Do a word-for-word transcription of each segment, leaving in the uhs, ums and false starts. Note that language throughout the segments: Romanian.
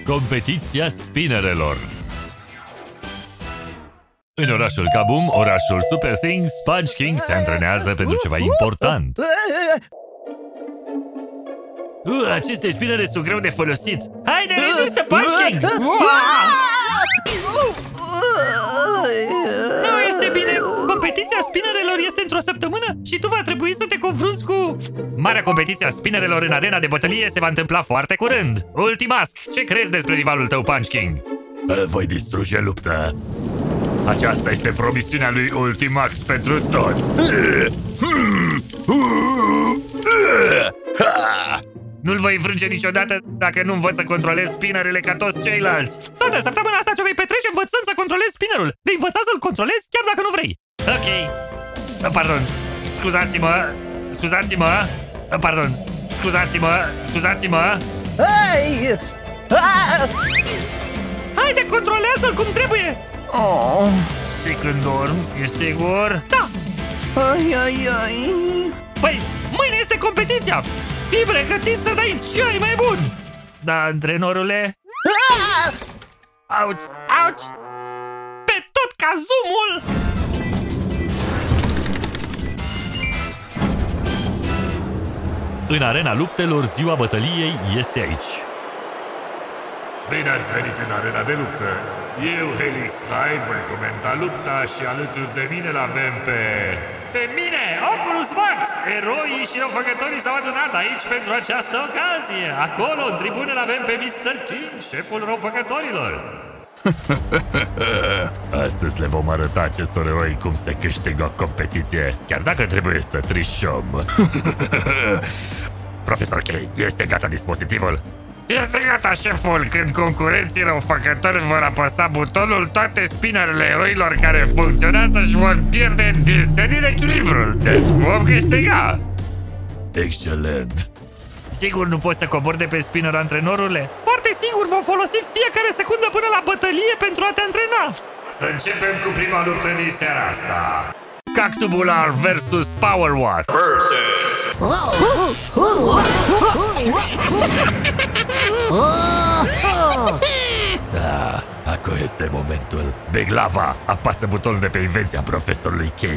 Competiția spinnerelor. În orașul Kaboom, orașul Super Things, Punch King se antrenează pentru ceva important. Uh, aceste spinere sunt greu de folosit. Haide, rezistă, Punch King! Nu este bine! Competiția spinnerelor este într-o săptămână și tu va trebui să te confrunți cu... Marea competiție a spinnerelor în arena de bătălie se va întâmpla foarte curând. Ultimask, ce crezi despre rivalul tău, Punch King? Îl voi distruge lupta. Aceasta este promisiunea lui Ultimax pentru toți. Nu-l voi înfrânge niciodată dacă nu învăț să controlez spinnerele ca toți ceilalți. Toată săptămâna asta ce vei petrece învățând să controlezi spinnerul. Vei învăța să-l controlezi chiar dacă nu vrei. Ok. Pardon. Scuzați-mă. Scuzați-mă. Pardon. Scuzați-mă. Scuzați-mă. Hey! Haide, controlează-l cum trebuie. Oh. Și când dorm, e sigur? Da. Ai, ai, ai. Păi, mâine este competiția. Fii pregătit să dai cei mai bun. Da, antrenorule. Ah! Auci, auci. Pe tot ca zoomul. În arena luptelor, ziua bătăliei este aici. Bine ați venit în arena de luptă. Eu, Helix Sky, voi comenta lupta și alături de mine l-avem pe... Pe mine, Oculus Max! Eroii și răufăcătorii s-au adunat aici pentru această ocazie. Acolo, în tribune, l-avem pe mister King, șeful răufăcătorilor. Astăzi le vom arăta acestor eroi cum se câștigă o competiție, chiar dacă trebuie să trișăm. Profesor K, este gata dispozitivul? Este gata, șeful! Când concurenții răufăcători vor apăsa butonul, toate spinnerele eroilor care funcționează își vor pierde din echilibrul. Deci vom câștiga! Excelent! Sigur nu poți să cobori de pe spinner, antrenorule? Foarte sigur, vom folosi fiecare secundă până la bătălie pentru a te antrena! Să începem cu prima luptă din seara asta. Cactubular versus Power Watt. Versus. Da, acum este momentul. Big Lava, apasă butonul de pe invenția profesorului K.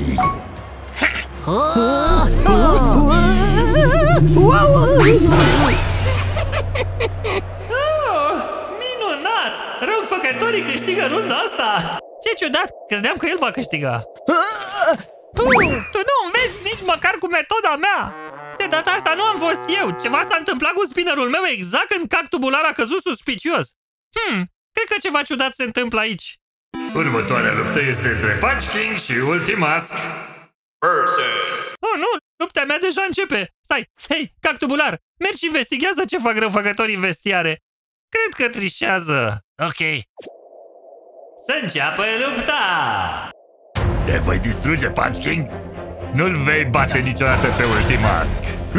Oh, minunat! Răufăcătorii câștigă runda asta! Ce ciudat! Credeam că el va câștiga. Tu, tu nu înveți nici măcar cu metoda mea! De data asta nu am fost eu! Ceva s-a întâmplat cu spinnerul meu exact când Cactubular a căzut suspicios. Hmm, cred că ceva ciudat se întâmplă aici. Următoarea luptă este între Punch King și Ultimask. Versus. Oh, nu! Lupta mea deja începe! Stai! Hei, Cactubular! Mergi și investigează ce fac răufăcătorii în vestiare. Cred că trișează. Ok. Să înceapă lupta! Te voi distruge, Punch King? Nu-l vei bate niciodată pe Ultimask.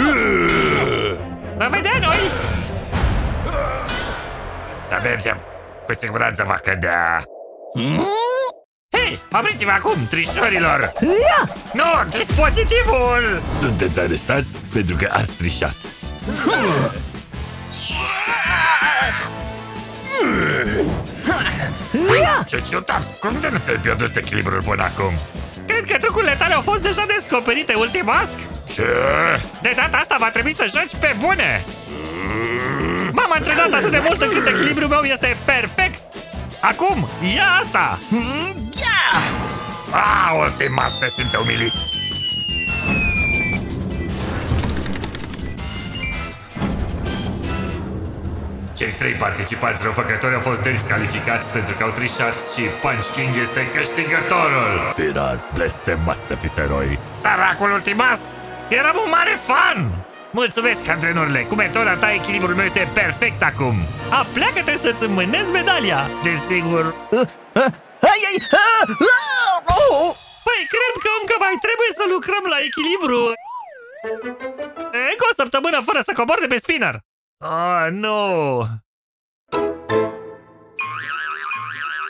Va vedea noi! Să mergem. Cu siguranță va cădea. Hei, opriți-vă acum, trișorilor! Nu, dispozitivul! Sunteți arestați pentru că ați trișat. Ce ciudat! Cum de nu ți-ai pierdut echilibrul până acum? Cred că trucurile tale au fost deja descoperite, Ultimask. Ce? De data asta va trebui să joci pe bune. M-am antrenat atât de mult încât echilibrul meu este perfect. Acum, ia asta! Ah, Ultimask se simte umilit. Cei trei participanți răufăcători au fost descalificați pentru că au trișat și Punch King este câștigătorul. Final, blestemați să fiți eroi. Săracul Ultimask! Eram un mare fan! Mulțumesc, antrenorule! Cu metoda ta, echilibrul meu este perfect acum! Apleacă-te să-ți înmânezi medalia! Desigur! Păi, cred că încă mai trebuie să lucrăm la echilibru! Încă o săptămână fără să cobor de pe spinner! Oh, nu!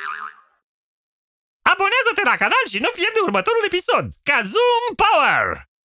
Abonează-te la canal și nu pierde următorul episod! Kazoom Power!